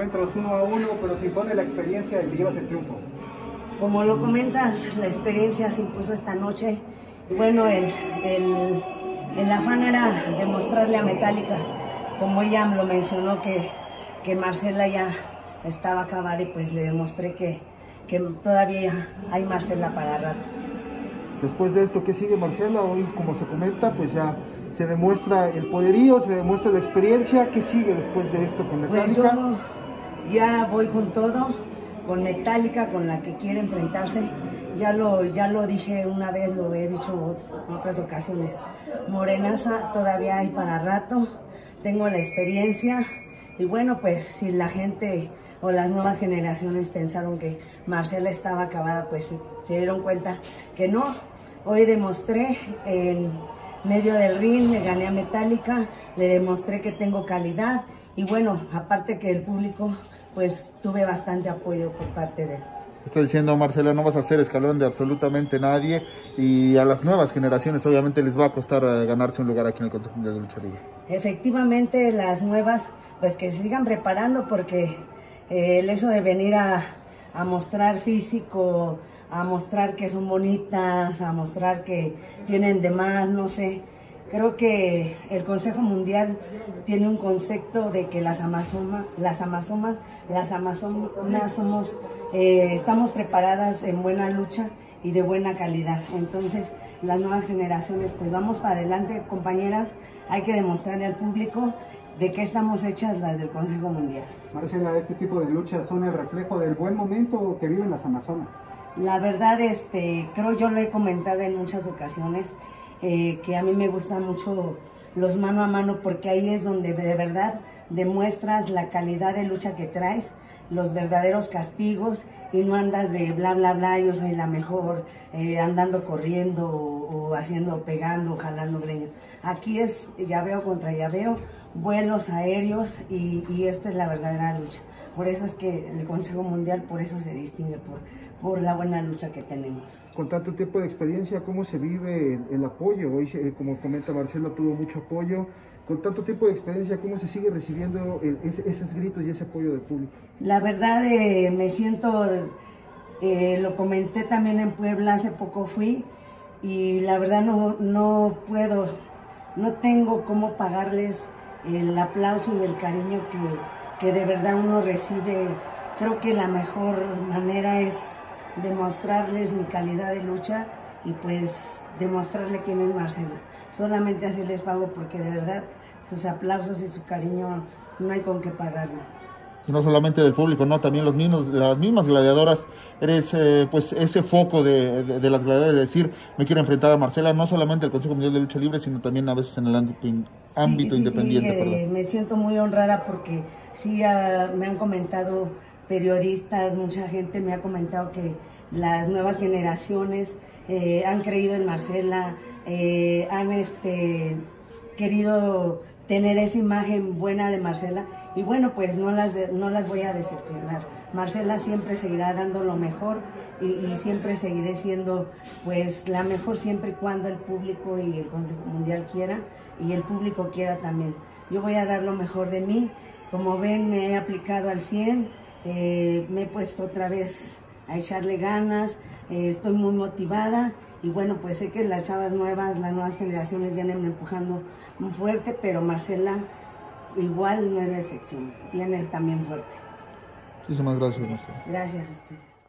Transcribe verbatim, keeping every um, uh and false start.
encuentros uno a uno, pero se impone la experiencia y te llevas el triunfo. Como lo comentas, la experiencia se impuso esta noche y bueno, el, el, el afán era demostrarle a Metallica, como ella lo mencionó, que, que Marcela ya estaba acabada, y pues le demostré que, que todavía hay Marcela para rato. Después de esto, ¿qué sigue, Marcela? Hoy, como se comenta, pues ya se demuestra el poderío, se demuestra la experiencia. ¿Qué sigue después de esto con Metallica? Pues yo ya voy con todo, con Metallica, con la que quiere enfrentarse. Ya lo, ya lo dije una vez, lo he dicho en otras ocasiones. Morenaza todavía hay para rato, tengo la experiencia. Y bueno, pues si la gente o las nuevas generaciones pensaron que Marcela estaba acabada, pues se dieron cuenta que no. Hoy demostré en medio del ring, le gané a Metallica, le demostré que tengo calidad y bueno, aparte que el público, pues tuve bastante apoyo por parte de él. Estás diciendo, Marcela, no vas a ser escalón de absolutamente nadie, y a las nuevas generaciones obviamente les va a costar uh, ganarse un lugar aquí en el Consejo Mundial de Lucha Libre. Efectivamente, las nuevas, pues que se sigan preparando, porque eh, el eso de venir a, a mostrar físico, a mostrar que son bonitas, a mostrar que tienen de más, no sé. Creo que el Consejo Mundial tiene un concepto de que las amazonas, las amazonas, las amazonas somos, eh, estamos preparadas en buena lucha y de buena calidad. Entonces, las nuevas generaciones, pues vamos para adelante, compañeras. Hay que demostrarle al público de qué estamos hechas las del Consejo Mundial. Marcela, este tipo de luchas son el reflejo del buen momento que viven las amazonas. La verdad, este, creo yo lo he comentado en muchas ocasiones, eh, que a mí me gustan mucho los mano a mano, porque ahí es donde de verdad demuestras la calidad de lucha que traes, los verdaderos castigos, y no andas de bla bla bla, yo soy la mejor, eh, andando corriendo o, o haciendo, pegando, jalando greñas. Aquí es llaveo contra llaveo, vuelos aéreos, y, y esta es la verdadera lucha. Por eso es que el Consejo Mundial, por eso se distingue, por, por la buena lucha que tenemos. Con tanto tiempo de experiencia, ¿cómo se vive el, el apoyo? Hoy, como comenta Marcela, tuvo mucho apoyo. Con tanto tiempo de experiencia, ¿cómo se sigue recibiendo el, ese, esos gritos y ese apoyo del público? La verdad, eh, me siento, eh, lo comenté también en Puebla, hace poco fui, y la verdad no, no puedo, no tengo cómo pagarles el aplauso y el cariño que que de verdad uno recibe. Creo que la mejor manera es demostrarles mi calidad de lucha y pues demostrarle quién es Marcela. Solamente así les pago, porque de verdad sus aplausos y su cariño no hay con qué pagarlo. Y no solamente del público, no, también los mismos, las mismas gladiadoras. Eres eh, pues ese foco de, de, de las gladiadoras, de decir, me quiero enfrentar a Marcela, no solamente al Consejo Mundial de Lucha Libre, sino también a veces en el ámbito, ámbito sí, sí, independiente. Sí, eh, me siento muy honrada, porque sí uh, me han comentado periodistas, mucha gente me ha comentado que las nuevas generaciones eh, han creído en Marcela, eh, han este, querido tener esa imagen buena de Marcela, y bueno, pues no las, de, no las voy a decepcionar. Marcela siempre seguirá dando lo mejor, y, y siempre seguiré siendo pues la mejor, siempre y cuando el público y el Consejo Mundial quiera, y el público quiera también. Yo voy a dar lo mejor de mí. Como ven, me he aplicado al cien, eh, me he puesto otra vez a echarle ganas, eh, estoy muy motivada, y bueno, pues sé que las chavas nuevas, las nuevas generaciones vienen empujando muy fuerte, pero Marcela igual no es la excepción, viene también fuerte. Muchísimas gracias, Marcela. Gracias a ustedes.